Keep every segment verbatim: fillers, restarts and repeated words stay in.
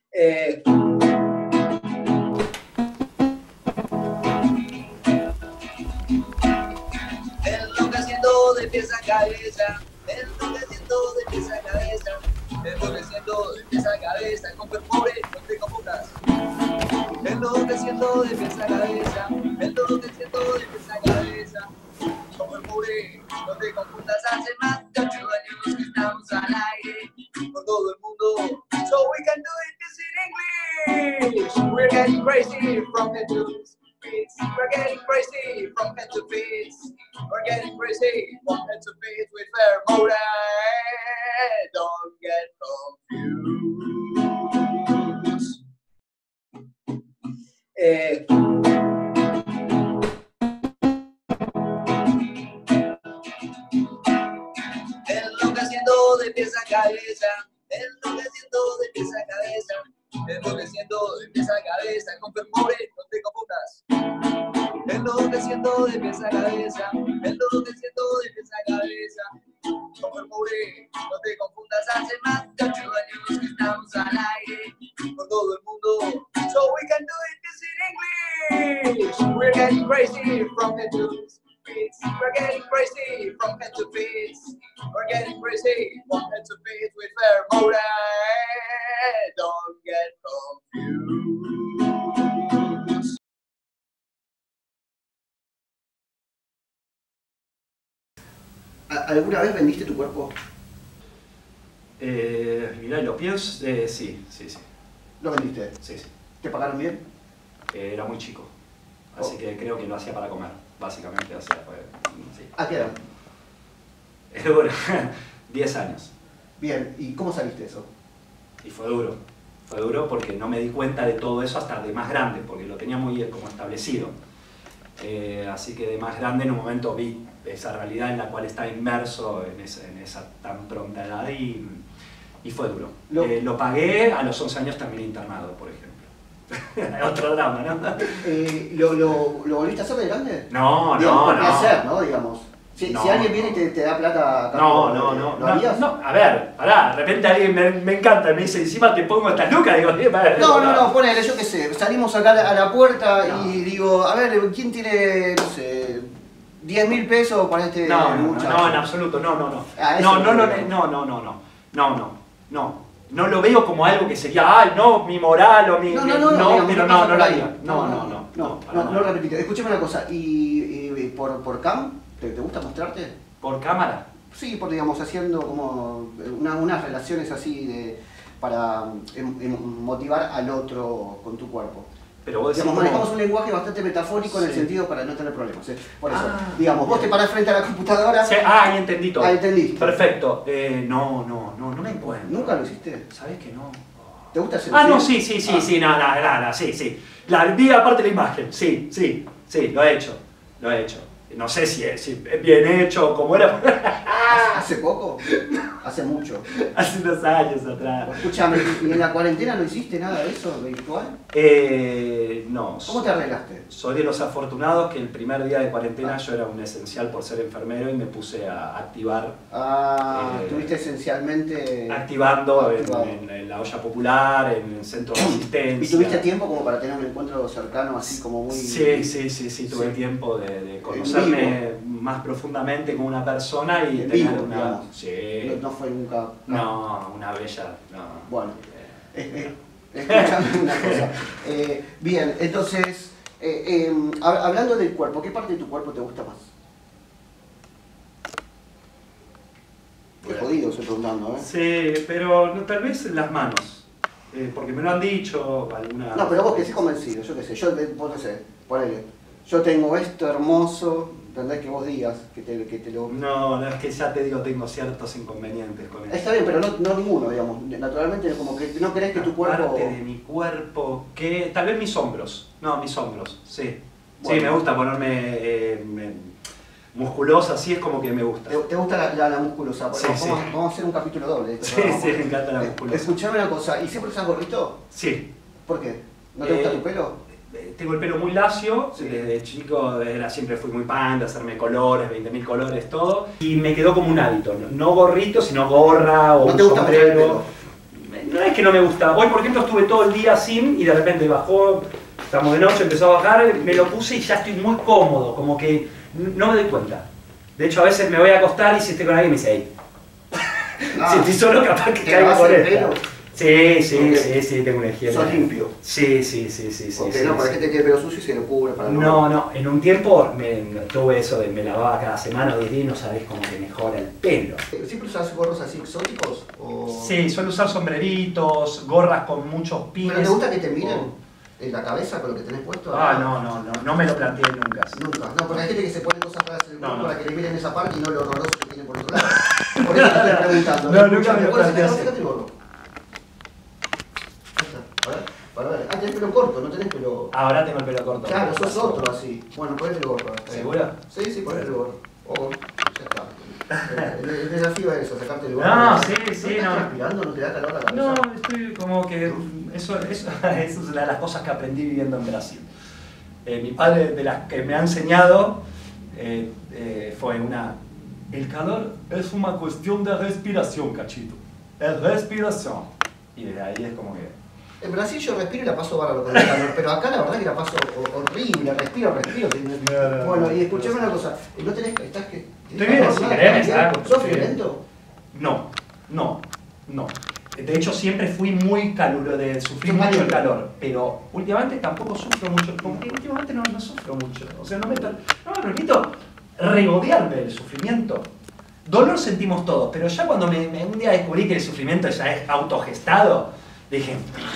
Eh, enloqueciendo de pies a cabeza, enloqueciendo de pies a cabeza, enloqueciendo de pies a cabeza, con pobre, no te confundas. Enloqueciendo de pies a cabeza, enloqueciendo de pies a cabeza, con pobre, no te confundas. Hace más de ocho años que estamos al aire por todo el mundo, so we can do it this in English. We're getting crazy from head to feet. We're getting crazy from head to feet. We're getting crazy from head to feet with fair mode. Don't get confused. Eh, enloqueciendo de pies a cabeza, enloqueciendo de pies a cabeza, enloqueciendo de pies a cabeza, con pobre, no te confundas. Enloqueciendo de pies a cabeza, enloqueciendo de pies a cabeza, con pobre, no te confundas. Hace más de ocho años que estamos al aire por todo el mundo, so we can do it this in English. We're getting crazy from head to feet. We're getting crazy from head to feet. We're getting crazy from head to feet with fair mode. Don't get confused. ¿Alguna vez vendiste tu cuerpo? Eh, mirá, lo pienso, eh, sí, sí, sí. ¿Lo vendiste? Sí, sí. ¿Te pagaron bien? Eh, era muy chico, así Oh. que creo que lo hacía para comer, básicamente, o sea, fue, sí. ¿A qué edad? Es duro, diez años, Bien, ¿y cómo saliste de eso? y fue duro, fue duro porque no me di cuenta de todo eso hasta de más grande, porque lo tenía muy como establecido. Eh, así que de más grande en un momento vi esa realidad en la cual estaba inmerso en esa, en esa tan pronta edad y, y fue duro. Lo... Eh, lo pagué, a los once años terminé internado, por ejemplo. Otro drama, ¿no? Eh, ¿lo, lo, ¿Lo volviste a hacer de grande? No, Digamos, no, por no. placer, ¿no? Digamos. Si, No, si alguien no. viene y te, te da plata a No, cambio, no, no, ¿lo no, harías? no, a ver, pará, de repente alguien me, me encanta, me dice, encima te pongo estas lucas, digo, eh, pará, No, no, no, ponele, yo qué sé, salimos acá a la puerta no. y digo, a ver, ¿quién tiene, no sé, diez mil pesos para este no, no, muchacho? no, en absoluto, no, no, no, Ah, no, no, no, no, no, no, no, no, no, no, no, no, no lo veo como algo que sería, ay, no, mi moral o mi, no, no, no, no, no, digamos, pero no, no, no lo ahí. haría, no, no, no, no, no, no, no, no repetite, escúchame una cosa, ¿y, y por, por cam, ¿te, te gusta mostrarte? ¿Por cámara? Sí, por digamos, haciendo como una, unas relaciones así de, para em, em, motivar al otro con tu cuerpo. Pero vos decís Digamos, como... manejamos un lenguaje bastante metafórico en el Sí. sentido para no tener problemas. ¿eh? Por eso, Ah, digamos, vos te parás frente a la computadora. Sí, ah, ahí entendí todo. Ah, entendiste. Perfecto. Eh, no, no, no, no me encuentro. ¿Nunca lo hiciste? ¿Sabés que no? ¿Te gusta hacer Ah, no, sí, sí, sí, ah. sí, no, no, no, no, sí, sí. La vi aparte la imagen, sí, sí, sí, lo he hecho, lo he hecho. No sé si es, si es bien hecho, como era. ¿Hace poco? Hace mucho. Hace unos años atrás. Escúchame, ¿y en la cuarentena no hiciste nada de eso virtual? Eh, no. ¿Cómo te arreglaste? Soy de los afortunados que el primer día de cuarentena yo era un esencial por ser enfermero y me puse a activar. Ah, Eh, estuviste esencialmente... Activando en, activado. en- en la olla popular, en el centro de asistencia. ¿Y tuviste tiempo como para tener un encuentro cercano así como muy... Sí, sí, sí, sí, tuve Sí. tiempo de, de conocerme más profundamente con una persona y En tener vivo, una... digamos. Sí. No, no fue nunca... No, una bella... No. Bueno. Eh, Eh, eh, escuchame una cosa. Eh, bien, entonces, eh, eh, hab- hablando del cuerpo, ¿qué parte de tu cuerpo te gusta más? Qué Bueno. jodido estoy preguntando, ¿eh? Sí, pero no, tal vez las manos. Eh, porque me lo han dicho alguna... No, pero vos que estés convencido, yo qué sé, yo, te- vos no sé, ponele. Yo tengo esto hermoso, ¿entendés? Que vos digas, que te, que te lo... No, no, es que ya te digo, tengo ciertos inconvenientes con eso. Está bien, pero no, no ninguno, digamos. Naturalmente, como que no querés que tu cuerpo... Parte de mi cuerpo, que tal vez mis hombros. No, mis hombros, sí. Bueno. Sí, me gusta ponerme eh, me- musculosa, así es como que me gusta. ¿Te, te gusta la, la, la musculosa? Sí, vamos, sí. vamos a hacer un capítulo doble. de este Sí, programa. sí, me encanta la Eh, musculosa. Escuchame una cosa, ¿y siempre usas gorrito? Sí. ¿Por qué? ¿No te Eh, gusta tu pelo? Eh, Tengo el pelo muy lacio, Sí. desde chico era, siempre fui muy pan de hacerme colores, veinte mil colores, todo. Y me quedó como un hábito, no, no gorrito, sino gorra o ¿No un te gusta mostrar el sombrero. pelo? no es que no me gusta. Hoy, por ejemplo, estuve todo el día sin y de repente bajó, estamos de noche, empezó a bajar, me lo puse y ya estoy muy cómodo, como que no me doy cuenta. De hecho, a veces me voy a acostar y si estoy con alguien me dice, hey. Ah, si estoy solo, capaz que ¿te caigo vas por el esta. pelo? Sí, sí, Okay. sí, sí, tengo una higiene. ¿Sos limpio? Sí, sí, sí, sí, sí. Porque sí, no, sí. para que te quede pelo sucio y se lo cubre para No, no, en un tiempo me, tuve eso de me lavaba cada semana o diez días y no sabés cómo te mejora el pelo. ¿Siempre usas gorros así exóticos? O... Sí, suelo usar sombreritos, gorras con muchos pines. ¿Pero te gusta que te miren O- en la cabeza con lo que tenés puesto? Ah, no, no, no, no me lo planteé nunca. Nunca. No, porque hay gente que se pone cosas raras en el No, cuerpo no. para que le miren esa parte y no lo horroroso que tiene por otro lado. Por eso te estoy preguntando. No, nunca Escuchame, me lo ¿cuál es planteé el- así. sacate el gorro? Ahí está. A ver, para ver. Ah, tenés pelo corto, no tenés pelo... Ahora tengo el pelo corto. Claro, sos otro así. Bueno, ponete el gorro. está bien. ¿Seguro? Sí, sí, ponete el gorro. O, ya está. El, el- el desafío es eso, sacarte el gorro. No, sí, sí, ¿No estás no. transpirando? ¿No te da calor la cabeza? No, estoy como que... Eso, eso, eso es una de las cosas que aprendí viviendo en Brasil. Eh, mi padre, de las que me ha enseñado, eh, eh, fue una... El calor es una cuestión de respiración, cachito. Es respiración. Y desde ahí es como que... En Brasil yo respiro y la paso bárbaro con el calor, pero acá la verdad que la paso horrible, respiro, respiro. No, no, Bueno, no. y escuchame una cosa, ¿no tenés que estás que... Estoy bien, si querés, me saco. ¿Sos Estoy bien. violento? No, no, no. De hecho, siempre fui muy caluroso, de sufrir Sos mucho el caliente. calor, pero últimamente tampoco sufro mucho. Como que últimamente no, no sufro mucho. O sea, no me, per- no me permito regodearme del sufrimiento. Dolor sentimos todos, pero ya cuando me, me- un día descubrí que el sufrimiento ya es autogestado, dije,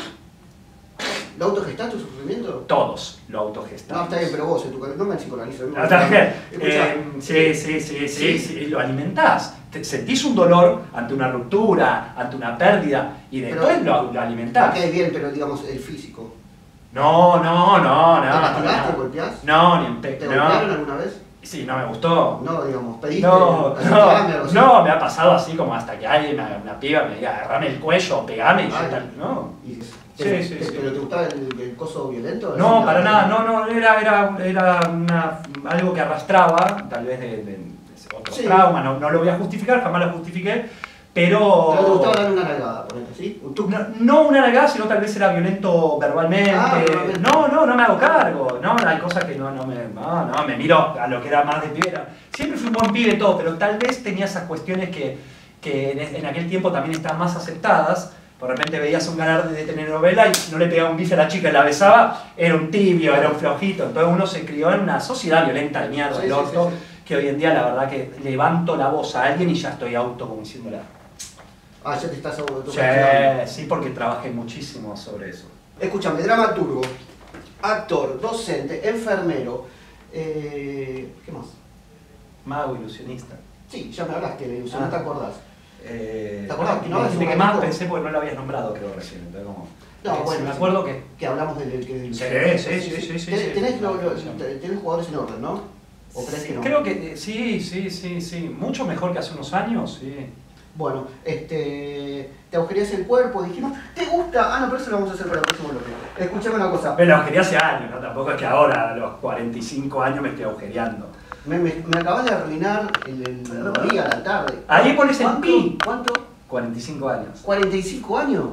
¿Lo autogestás tu sufrimiento? todos lo No, autogestamos. está bien, pero vos, en tu cabeza, no me psicoanalizo. Ah, está bien. Escuchá, Eh, sí, sí, sí, sí, sí, lo alimentás. Te- sentís un dolor ante una ruptura, ante una pérdida, y después Pero- lo, lo alimentás. ok, bien, pero digamos, el físico. No, no, no, ¿Te no. lastimás, te no. golpeás? No, ni en pe... ¿Te golpearon No. alguna vez? Sí, no me gustó. No, digamos, pediste... No, reclame, no, algo así. no, me ha pasado así como hasta que alguien, una, una piba me diga, agarrame el cuello, pegame y yo Ay. tal. No. Y- Sí, te- sí, te- sí. ¿Pero te gustaba el, el coso violento? No, Así, para la- nada, no, no, era, era, era una, algo que arrastraba, tal vez de, de, de otros Sí. traumas, no, no lo voy a justificar, jamás lo justifiqué, pero... Pero te gustaba darle una nalgada, ponete, ¿sí? Un tuc. No, no una nalgada, sino tal vez era violento verbalmente. Ah, verbalmente. No, no, no me hago cargo. No, hay cosas que no, no me. No, no, me miro a lo que era más de pibe. Era- Siempre fui un buen pibe todo, pero tal vez tenía esas cuestiones que, que en, en aquel tiempo también estaban más aceptadas. De repente veías un ganar de telenovela y si no le pegaba un bife a la chica y la besaba, era un tibio, era un flojito. Entonces uno se crió en una sociedad violenta de mierda, Sí, el sí, orto, sí, que hoy en día la verdad que levanto la voz a alguien y ya estoy auto como diciéndola. Ah, ya te estás Sí, autogestionando. sí, porque trabajé muchísimo sobre eso. Escúchame, dramaturgo, actor, docente, enfermero, eh, ¿qué más? Mago, ilusionista. Sí, ya me hablaste de la ilusión, Ah. no te acordás. Eh, ¿Te acordás que no me hablas dijiste un que más ratito? pensé porque no lo habías nombrado, creo, recién. Entonces, como, No, eh, bueno, si me sí. acuerdo que... Que hablamos del... del- del- Sí, sí, sí, sí, sí, Tenés, sí. tenés lo- lo- Sí. tenés jugadores en orden, ¿no? ¿O crees Sí, que no? creo que eh, sí, sí, sí, sí. Mucho mejor que hace unos años, sí. Bueno, este, te agujerías el cuerpo, dijimos, ¿te gusta? Ah, no, pero eso lo vamos a hacer para el próximo bloque. Escuchame una cosa, Me lo agujereé hace años, ¿no? Tampoco es que ahora, a los cuarenta y cinco años, me estoy agujereando. me, me, me acabas de arruinar el, el día, la tarde. Ahí pones el ¿Cuánto? pi. ¿Cuánto? cuarenta y cinco años. ¿cuarenta y cinco años?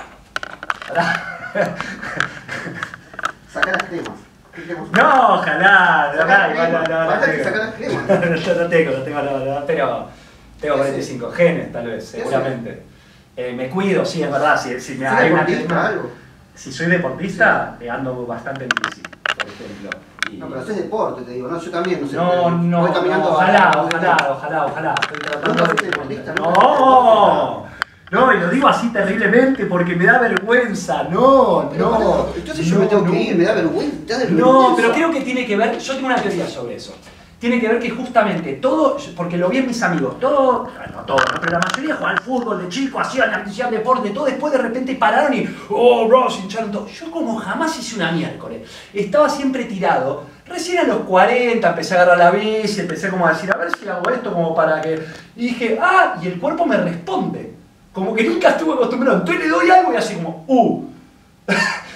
Sacá las cremas. ¿Qué cremas? No, ojalá, Sacá ojalá, las igual no, cremas. no, no Basta que tengo. sacar las cremas. Yo no tengo, no tengo, no, no, pero tengo cuarenta y cinco genes, tal vez, ¿Qué seguramente. Eh, me cuido, sí, es verdad, si, si me ¿Sos hay una deportista, clima- algo? Si soy deportista, eh, ando bastante en bici, por ejemplo. Y- No, pero haces deporte, te digo, no, yo también, no sé. no, no, voy caminando no, a- ojalá, a- ojalá, ojalá, ojalá. Estoy tratando ¿Nunca de- fuiste deportista? ¿Nunca No, no, y lo digo así terriblemente porque me da vergüenza, no, Pero, no. pará, entonces yo no, me tengo no. que ir, me da vergüenza. te da No, vergüenza. pero creo que tiene que ver, yo tengo una teoría sobre eso. Tiene que ver que justamente todo, porque lo vi en mis amigos, todo, no todo, ¿no? Pero la mayoría jugaban al fútbol de chico, hacían, hacían deporte, todo, después de repente pararon y, oh, bro, se hincharon todo. Yo como jamás hice una miércoles, estaba siempre tirado. Recién a los cuarenta empecé a agarrar la bici, empecé como a decir, a ver si hago esto como para que... Y dije, ah, y el cuerpo me responde. Como que nunca estuve acostumbrado. Entonces le doy algo y así como, uh.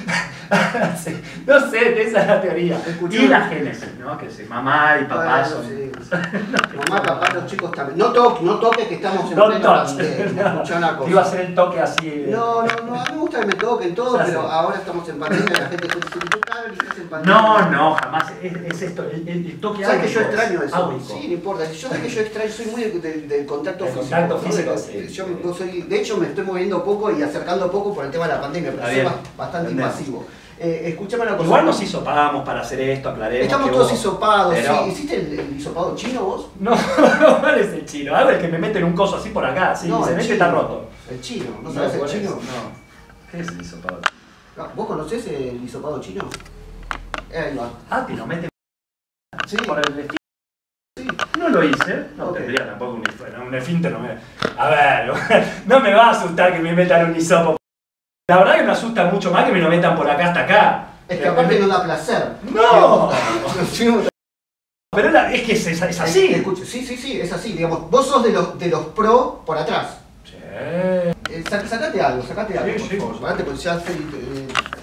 Sí, no sé, esa es la teoría. Escuché Y una- la génesis, ¿no? Que sí, mamá y papá Bueno, son... sí. Mamá, papá, los chicos también. No toques, no toques que estamos en Don't plena touch. pandemia. Escuchá una cosa. Iba a hacer el toque así... No, no, no, a mí me gusta que me toquen todo, Ya pero sé. ahora estamos en pandemia y la gente dice, si tú claro, estás en pandemia. No, no, jamás. Es, es esto, el, el, el toque ¿Sabes que yo áurico, extraño eso? áurico. Sí, no importa. Yo sé que yo extraño, soy muy del, del- del contacto Del físico. contacto ¿no? físico, De- sí. Yo no soy, de hecho, me estoy moviendo poco y acercando poco por el tema de la pandemia, pero Está soy bien. ba- bastante Entendemos. invasivo. Eh, escúchame una cosa. Igual nos hisopamos para hacer esto, aclaremos. Estamos que todos vos- hisopados, pero- sí. ¿Hiciste el, el hisopado chino vos? No, ¿cuál es el chino? Algo es que me meten un coso así por acá, sí, No, se el mete, chino. está roto. El chino, ¿no sabes por el chino? eso, No. ¿Qué es el hisopado? No, ¿Vos conocés el hisopado chino? Eh, ahí va. Ah, que lo meten Sí, por el vestido. sí. No lo hice, no Ok. tendría tampoco un esfínter, un esfínter no me... A ver, no me va a asustar que me metan un hisopo. La verdad que me asusta mucho más que me lo metan por acá hasta acá. Es que aparte no da placer. ¡No! Los chinos- Pero la- es que es, es, es así. Escucha, sí, sí, sí, es así. Digamos, vos sos de los, de los pro por atrás. Sí. Eh, sac- sacate algo, sacate algo, Sí, por sí, favor. por Parate, porque ya estoy, eh,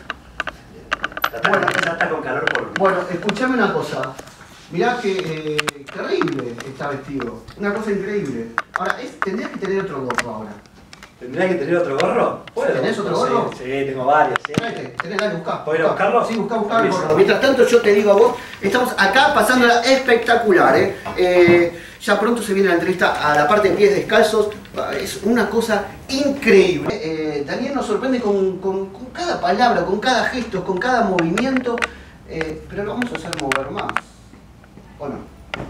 Bueno, ya está con calor por... Bueno, escuchame una cosa. Mirá que eh, terrible está vestido. Una cosa increíble. Ahora, es, tendrías que tener otro gorro ahora. ¿Tendría que tener otro gorro? ¿Tenés otro No sé. gorro? Sí, tengo varios. Sí. Traete, tenés, dale, buscá. ¿Puedo ir a buscá. buscarlo? Sí, buscá, buscá el Listo. gorro. Mientras tanto, yo te digo a vos, estamos acá pasándola espectacular, ¿eh? Eh, ya pronto se viene la entrevista a la parte de pies descalzos. Es una cosa increíble. Eh, Daniel nos sorprende con, con- con cada palabra, con cada gesto, con cada movimiento. Eh, pero lo vamos a hacer mover más. ¿O no?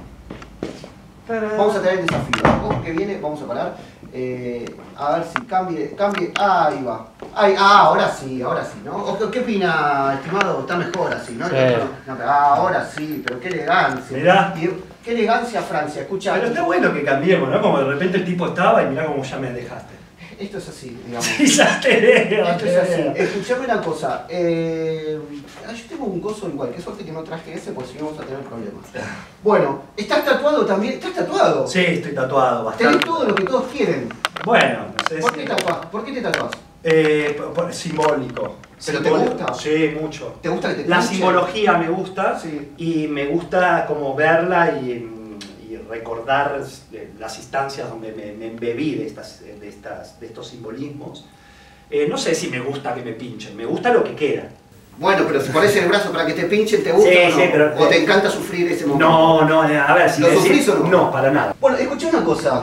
Vamos a tener el desafío. Ojo que viene, vamos a parar. Eh, a ver si cambie, cambie. Ah, ahí va. Ahí, ah, ahora sí, ahora sí, ¿no? ¿O ¿Qué opina, estimado? Está mejor así, ¿no? Sí. No, no, ah, ahora sí, pero qué elegancia. Mirá. Y- qué elegancia, Francia. Escucha, Pero está bueno que cambiemos, ¿no? Como de repente el tipo estaba y mirá cómo ya me dejaste. esto es así, digamos. Y ya te veo, Esto te es así. veo. Escuchame una cosa. Eh, ah, yo tengo un coso igual. Qué suerte que no traje ese, porque si no vamos a tener problemas. Bueno, ¿estás tatuado también? ¿Estás tatuado? Sí, estoy tatuado bastante. Tenés todo lo que todos quieren. Bueno, no sé ¿Por si... qué tatuás? ¿Por qué te tatuás? Eh, por- por- simbólico. ¿Pero te Simbólico. gusta? Sí, mucho. ¿Te gusta que te La pinchen? simbología me gusta Sí. y me gusta como verla y, y recordar las instancias donde me, me embebí de, estas, de, estas, de estos simbolismos. Eh, no sé si me gusta que me pinchen, me gusta lo que queda. Bueno, pero si pones el brazo para que te pinchen, ¿te gusta Sí, o no? sí, pero- ¿O te encanta sufrir ese momento? No, no, a ver si ¿Lo me decís- sufrís o no? No, para nada. Bueno, escuché una cosa.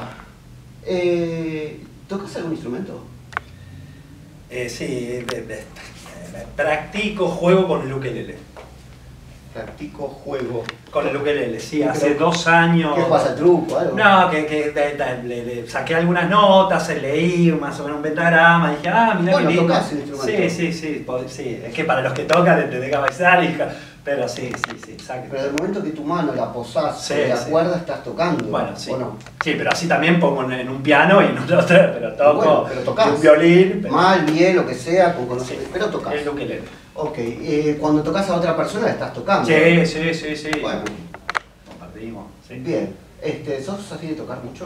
Eh, ¿Tocas algún instrumento? Eh, sí, de- de- de- practico, juego con el ukelele. Practico juego. Con el ukelele, sí, Pero- hace dos años. ¿Qué juegas al truco? Algo? No, que, que de- de- le, le saqué algunas notas, leí más o menos un pentagrama, dije, ah, mira Bueno, qué lindo. tocás el instrumento. Sí, sí, sí, po- sí, es que para los que tocan desde cabezal, hija, pero sí, sí, sí, exacto. Pero al momento que tu mano la posás Sí, sobre la sí. cuerda, estás tocando. Bueno, sí. ¿O no? Sí, pero así también pongo en, en un piano y en otro, pero toco Bueno, pero tocás. un violín. Pero, Mal, bien, lo que sea, con sí, conocimiento. Pero tocas. el ukelele. Ok, eh, cuando tocas a otra persona, la estás tocando. Sí, sí, sí, sí. Bueno, Compartimos, sí. bien. Este, ¿Sos así de tocar mucho?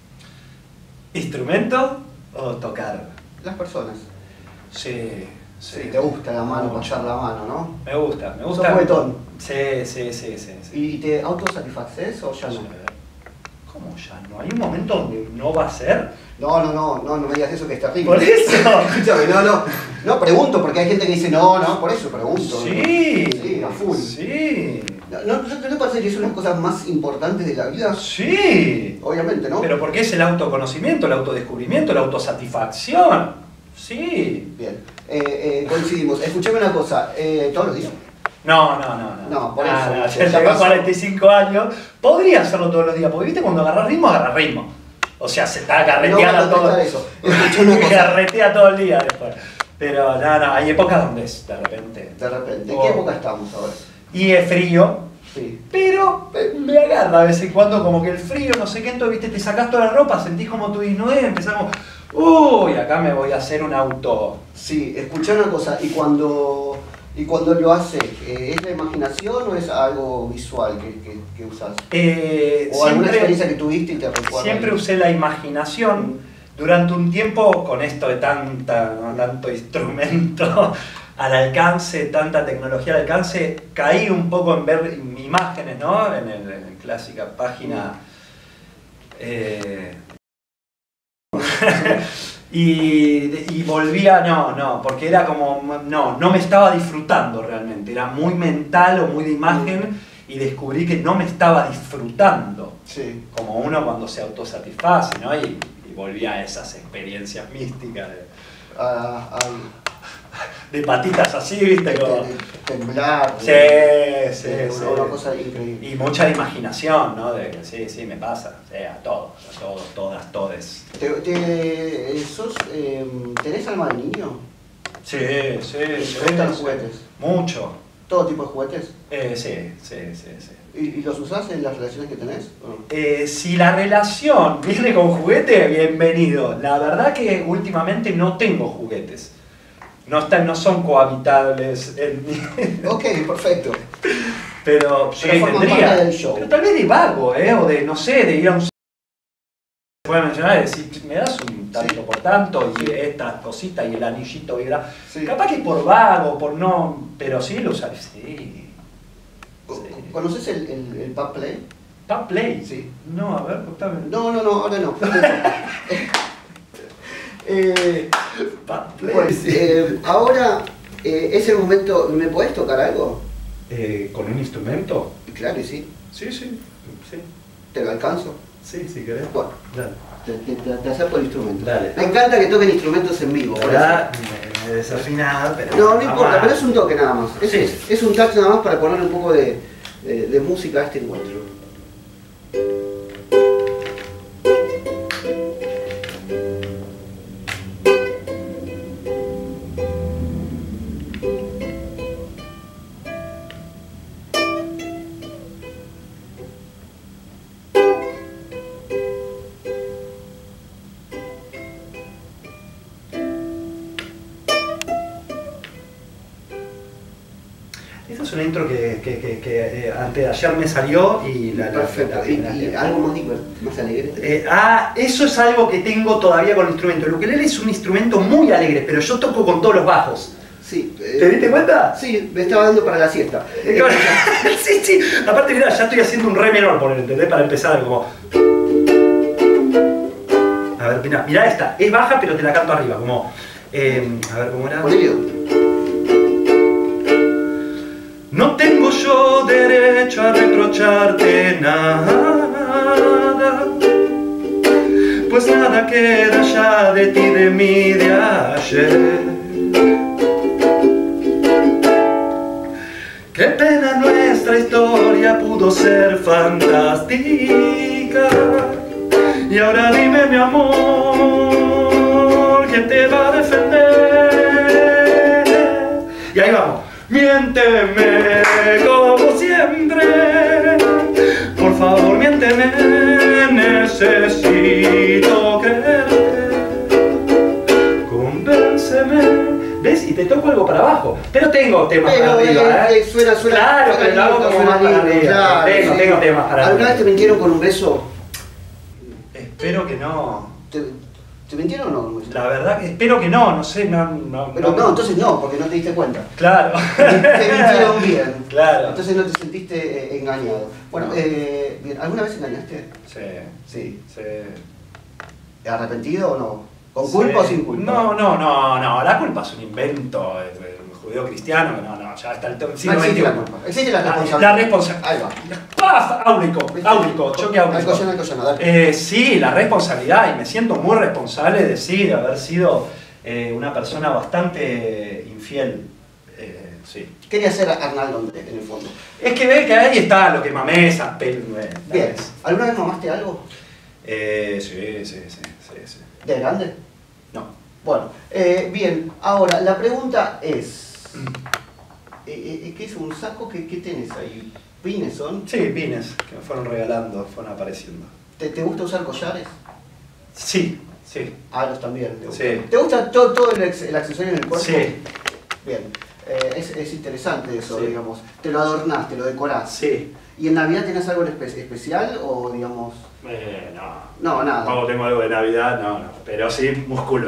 ¿Instrumento o tocar? Las personas. Sí, Sí, sí. te gusta la mano, Mucho. pasar la mano, ¿no? Me gusta, me Sos gusta. juguetón. Sí, sí, sí, sí. sí. ¿Y te autosatisfaces o ya no? ¿Cómo ya no? ¿Hay un momento donde no va a ser? No, no, no, no, no me digas eso que es terrible. Por eso. Escúchame, no, no. No, pregunto, porque hay gente que dice no, no, por eso pregunto. Sí. Sí, a full. Sí. ¿No, no, no te parece que es una de las cosas más importantes de la vida? Sí. Obviamente, ¿no? Pero porque es el autoconocimiento, el autodescubrimiento, la autosatisfacción. Sí. Bien, eh, eh, coincidimos. Escuchame una cosa, eh, ¿todos los días? No, no, no, no. No, por Ah, eso, no, ya ya tengo pasó. cuarenta y cinco años. Podría hacerlo todos los días, porque viste cuando agarras ritmo, agarras ritmo. O sea, se está No carreteando voy a todo. contestar eso. Escuchame una cosa. Carretea todo el día después. Pero no, no, hay épocas donde es de repente. De repente, ¿en Oh. qué época estamos ahora? Y es frío, Sí. pero me agarra de vez en cuando como que el frío, no sé qué, entonces viste, te sacás toda la ropa, sentís como tu disnudez, empezamos, uy, acá me voy a hacer un auto. Sí, escuchá una cosa, y cuando, y cuando lo haces, eh, ¿es la imaginación o es algo visual que, que, que usas? Eh, ¿O alguna siempre, experiencia que tuviste y te recuerda? siempre usé la imaginación durante un tiempo con esto de tanta, tanto instrumento. al alcance, tanta tecnología al alcance, caí un poco en ver imágenes, ¿no? En, el, en la clásica página. Eh, y, y volvía, no, no, porque era como, no, no me estaba disfrutando realmente, era muy mental o muy de imagen y descubrí que no me estaba disfrutando, Sí. como uno cuando se autosatisface, ¿no? Y, y volvía a esas experiencias místicas de, A, a, de patitas así, ¿viste? de, Como, de temblar. sí, de- sí, de sí. una, una cosa increíble. Y mucha imaginación, ¿no? De que sí, sí, me pasa, sí, a todos, a todos, todas, todes. ¿Te, te, sos, eh, ¿Tenés alma de niño? Sí, sí, sí. ¿Te gustan los sí. juguetes? Mucho. ¿Todo tipo de juguetes? Eh, sí, sí, sí, sí. ¿Y, y los usás en las relaciones que tenés? ¿O no? Eh, si la relación viene con juguete, bienvenido. La verdad que últimamente no tengo juguetes. No, están, no son cohabitables en mi... Ok, perfecto. Pero sí, Pero forman tendría. parte del show. Pero tal vez de vago, ¿eh? O de, no sé, de ir a un... Se puede mencionar, decir, me das un tanto Sí. por tanto y estas cositas y el anillito vibra. Sí. Capaz que por vago, por no... Pero sí lo usaré, sí. Sí. ¿Conoces el, el, el Pub Play? ¿Pub Play? Sí. No, a ver, contame. No, no, no, ahora no. eh, Pub Play. pues, eh, ahora eh, es el momento. ¿Me podés tocar algo? Eh, ¿Con un instrumento? Claro, y sí. Sí, sí, sí. ¿Te lo alcanzo? Sí, si querés. Bueno, Dale. te, te, te- te acerco el instrumento. Dale. Me encanta que toquen instrumentos en vivo. por Ahora me, me desafinada, pero... eso. No, no importa, vamos a- pero es un toque nada más. Es, Sí. es, es un touch nada más para ponerle un poco de, de, de música a este encuentro. Esta es una intro que, que, que, que, eh, antes de ayer me salió y la... la- Perfecto. la- Y, la- y algo más, diver- más alegre. Eh, ah, eso es algo que tengo todavía con el instrumento. El ukelele es un instrumento muy alegre, pero yo toco con todos los bajos. Sí. eh, ¿Te diste cuenta? Sí, me estaba dando para la siesta. Eh, sí, sí. Aparte, mirá, ya estoy haciendo un re menor, por ¿entendés? Para empezar, como... A ver, mirá, mirá esta. Es baja, pero te la canto arriba, como... eh, a ver, ¿cómo era? Olivio. No tengo yo derecho a reprocharte nada, pues nada queda ya de ti, de mí, de ayer. Qué pena nuestra historia pudo ser fantástica. Y ahora dime, mi amor, ¿quién te va a defender? Y ahí vamos. Miénteme como siempre, por favor miénteme, necesito creerte, convénceme. ¿Ves? Y te toco algo para abajo, pero tengo temas Pero, para arriba, eh, ¿eh? eh, suena, suena. Claro, suena pero lo hago lindo, como suena más para lindo, arriba. claro, Tengo, sí. tengo temas para ¿Alguna arriba. vez te mintieron con un beso? Espero que no. ¿Te, te mintieron o no? La verdad que espero que no, no sé, no... no Pero no, entonces no, porque no te diste cuenta. Claro. Te mintieron bien. Claro. Entonces no te sentiste eh, engañado. Bueno, No. eh, bien, ¿alguna vez engañaste? Sí, Sí. sí. ¿Arrepentido o no? ¿Con culpa Sí. o sin culpa? No, no, no, no, la culpa es un invento eh, judeo-cristiano, no, no, ya está el No siglo existe la veintiuno. culpa. Existe la La- responsabilidad. La responsabilidad. Ahí va. ¡Paf! Áurico, áurico, choque áurico. Alcoyana, Alcoyana, dale. Eh, sí, la responsabilidad, y me siento muy responsable de sí, de haber sido eh, una persona bastante infiel. Eh, sí. Quería ser Arnaldo Andrés, en el fondo. Es que ve que ahí está lo que mamé, esas pel... eh, Bien. ¿sabes? ¿Alguna vez mamaste algo? Eh, sí, sí, sí, sí, sí. ¿De grande? No. Bueno, eh, bien. Ahora, la pregunta es... Eh, eh, ¿Qué es un saco? ¿Qué, qué tenés ahí? ¿Pines son? Sí, pines que me fueron regalando, fueron apareciendo. ¿Te, te gusta usar collares? Sí, sí. Aros también. ¿Te gusta, Sí. ¿Te gusta todo, todo el, ex- el accesorio en el cuerpo? Sí. Bien. Eh, es, es interesante eso, Sí. digamos. Te lo adornás, te lo decorás. Sí. ¿Y en Navidad tenés algo en espe- especial o, digamos... Eh, no. No, nada. Como tengo algo de Navidad, no, no. Pero sí musculosa.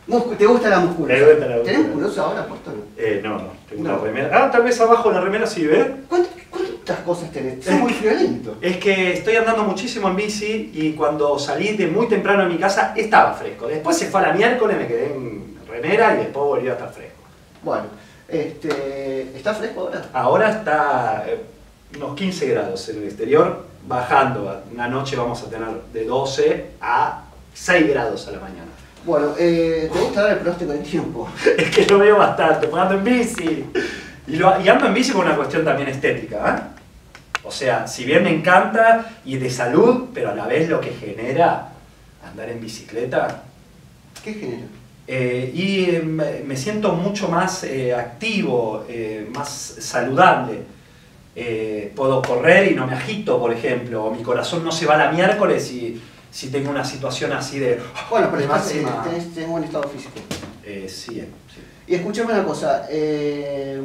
Muscu- ¿Te gusta la musculosa? Me gusta la ¿Tenés musculosa. musculosa ahora, puesto? Eh, no, no, tengo No. una remera. Ah, tal vez abajo de la remera sí, ¿ves? ¿Cuántas, cuántas cosas tenés? Sos Es muy que- violento. Es que estoy andando muchísimo en bici y cuando salí de muy temprano de mi casa estaba fresco. Después se fue a la miércoles, me quedé en remera y después volvió a estar fresco. Bueno, este, ¿está fresco ahora? Ahora está eh, unos quince grados en el exterior, bajando. Una noche vamos a tener de doce a seis grados a la mañana. Bueno, eh, ¿te gusta dar el pronóstico del tiempo? Es que lo veo bastante, porque ando en bici. Y, lo- y ando en bici por una cuestión también estética, ¿eh? O sea, si bien me encanta y de salud, pero a la vez lo que genera andar en bicicleta. ¿Qué genera? Eh, y eh, me, me siento mucho más eh, activo, eh, más saludable. Eh, puedo correr y no me agito, por ejemplo, o mi corazón no se va a la miércoles y si tengo una situación así de... Bueno, pero de estás, máxima- eh, tenés, tenés buen estado físico. Eh, sí, eh, sí. Y escuchame una cosa, eh,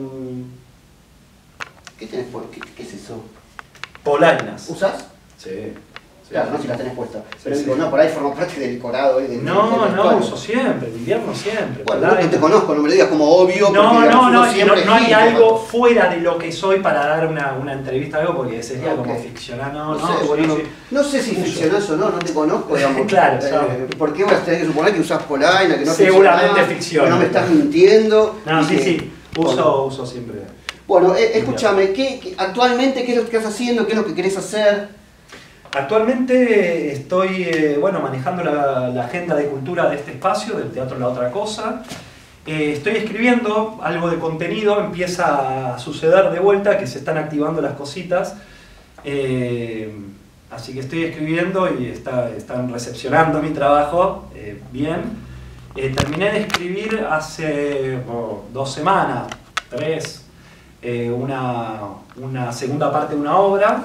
¿qué tenés por, qué, qué es eso? Polainas. ¿Usás? Sí. sí. Claro, no si la tenés puesta. Pero Sí, digo, sí. no, por ahí forma parte del decorado. eh, del- No, del no, vestuario. uso siempre, en invierno siempre. Bueno, no, polainas. te conozco, no me lo digas como obvio. No, porque, no, digamos, no, uno y no, siempre no hay gira, algo ¿no? fuera de lo que soy para dar una, una entrevista o algo, porque sería como Ok. ficcionar, No, no, no, sé, sí, boludo, sí. no sé si Uso. ficcionás o no, no te conozco, digamos. Claro, eh, sabe. ¿Por qué vas a tener que suponer que usás polaina, que no Seguramente ficcionás, ficciono. que no me estás mintiendo? No, y sí, que- sí, uso, uso siempre. Bueno, eh, escúchame, ¿qué, qué- actualmente qué es lo que estás haciendo? ¿Qué es lo que querés hacer? Actualmente estoy eh, bueno, manejando la, la agenda de cultura de este espacio, del Teatro La Otra Cosa. Eh, estoy escribiendo algo de contenido, empieza a suceder de vuelta, que se están activando las cositas. Eh, así que estoy escribiendo y está, están recepcionando mi trabajo eh, bien. Eh, terminé de escribir hace oh, dos semanas, tres, eh, una, una segunda parte de una obra.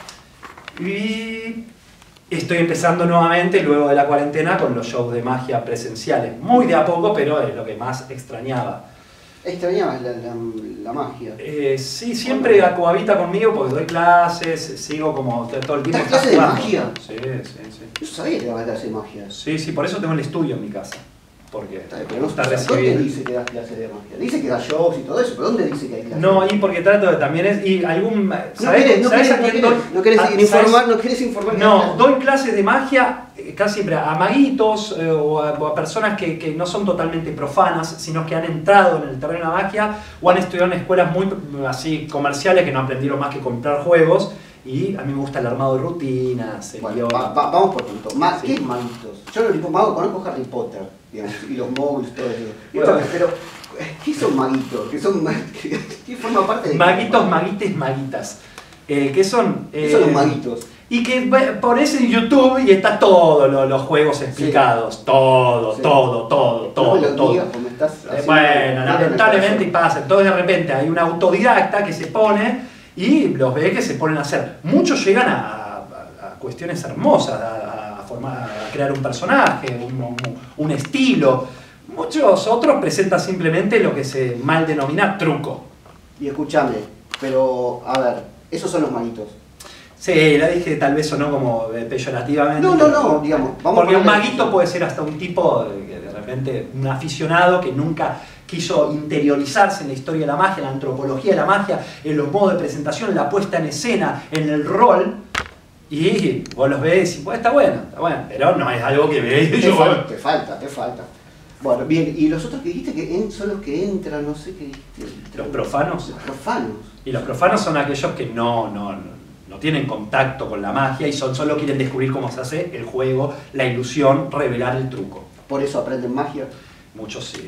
Y estoy empezando nuevamente, luego de la cuarentena, con los shows de magia presenciales. Muy de a poco, pero es lo que más extrañaba. Extrañabas la, la, la magia. Eh, sí, siempre cohabita conmigo porque doy clases, sigo como todo el tiempo. ¿Das clases de jugando. magia? Sí, sí, sí. Yo sabía que dabas clases de magia. Sí, sí, por eso tengo el estudio en mi casa. Porque Está bien, me pero no, gusta o sea, ¿dónde recibir. dice que das clases de magia? Dice que das shows y todo eso, pero ¿dónde dice que hay clases? No, y porque trato de también es. Y algún. No ¿Sabes, querés, no ¿sabes querés, a no quién querés, doy? no querés Ah, informar, ¿sabes? no querés informar. No, doy clases de magia eh, casi siempre a maguitos eh, o, a, o a personas que, que no son totalmente profanas, sino que han entrado en el terreno de la magia o han estudiado en escuelas muy así comerciales que no aprendieron más que comprar juegos. Y a mí me gusta el armado de rutinas, el Bueno, guión. va- va- vamos por punto. Ma- Sí. ¿Qué es maguitos? Yo lo único mago conozco Harry Potter, digamos, y los moguls, todo eso. Bueno. Pero, pero, ¿qué son maguitos? ¿Qué son ma- qué, qué forma parte de Maguitos, maguites, maguitas. Eh, ¿Qué son? ¿Qué Eh, son los maguitos? Y que ve- pones en YouTube y está todo lo- los juegos explicados. Todo, Sí. todo, todo, No todo, me lo todo. digas, porque me estás Eh, haciendo- bueno, no, lamentablemente no, y pasa. Entonces de repente hay un autodidacta que se pone y los ve que se ponen a hacer. Muchos llegan a, a- a cuestiones hermosas, a, a formar, a crear un personaje, un, un- un estilo. Muchos otros presentan simplemente lo que se mal denomina truco. Y escúchame, pero, a ver, esos son los maguitos. Sí, la dije tal vez sonó como eh, peyorativamente. No, no, no, digamos, vamos Porque a un ponerle- maguito puede ser hasta un tipo, de, que de repente, un aficionado que nunca quiso interiorizarse en la historia de la magia, en la antropología de la magia, en los modos de presentación, en la puesta en escena, en el rol. Y vos los ves y pues está bueno, está bueno, pero no es algo que veis y Te, yo... fal- te falta, te falta. Bueno, bien, y los otros que dijiste que en- son los que entran, no sé qué dijiste. Los profanos. Los profanos. Y los profanos son aquellos que no, no, no, no tienen contacto con la magia y son, solo quieren descubrir cómo se hace el juego, la ilusión, revelar el truco. Por eso aprenden magia. Muchos sí.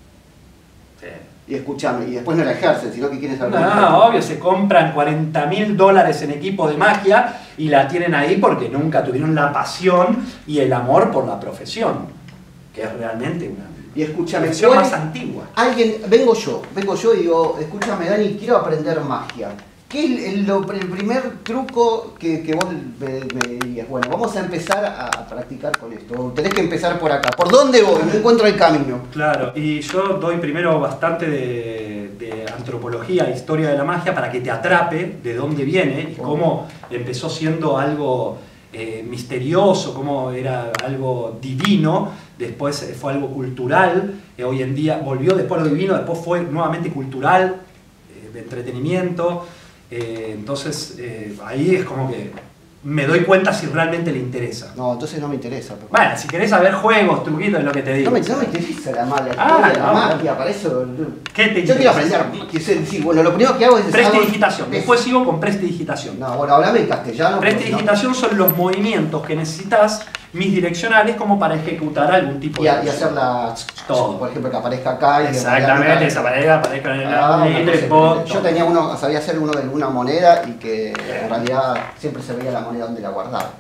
Sí. Y escúchame, y después no la ejercen, sino que quieren saber. cómo No, ejercen. obvio, se compran cuarenta mil dólares en equipo de magia y la tienen ahí porque nunca tuvieron la pasión y el amor por la profesión, que es realmente una Y escúchame, profesión ¿cuál más es- antigua. alguien, vengo yo, vengo yo y digo, escúchame Dani, quiero aprender magia. ¿Qué es el, lo- el primer truco que, que vos me, me dirías? Bueno, vamos a empezar a, a practicar con esto. Tenés que empezar por acá. ¿Por dónde voy? No encuentro el camino. Claro, y yo doy primero bastante de, de antropología, historia de la magia, para que te atrape de dónde viene y cómo empezó siendo algo eh, misterioso, cómo era algo divino, después eh, fue algo cultural, eh, hoy en día volvió después lo divino, después fue nuevamente cultural, eh, de entretenimiento, eh, entonces eh, ahí es como que me doy cuenta si realmente le interesa. No, entonces no me interesa. Porque... Bueno, si querés saber juegos, truquitos, es lo que te digo. No me, no me interesa la magia, Ah, la no. magia, para eso... ¿Qué te Yo interesa? quiero aprender, quise decir, bueno, lo primero que hago es... Prestidigitación, es- después sigo con prestidigitación. No, bueno, hablame en castellano. porque Prestidigitación son los movimientos que necesitas misdireccionales como para ejecutar algún tipo no. Y, de a- y acción. hacerla, Todo. por ejemplo, que aparezca acá y... Exactamente, esa pareja aparezca en Ah, la una letra, cosa bot, increíble. Yo todo. tenía uno, sabía hacer uno de una moneda y que en realidad siempre se veía la moneda donde la guardaba.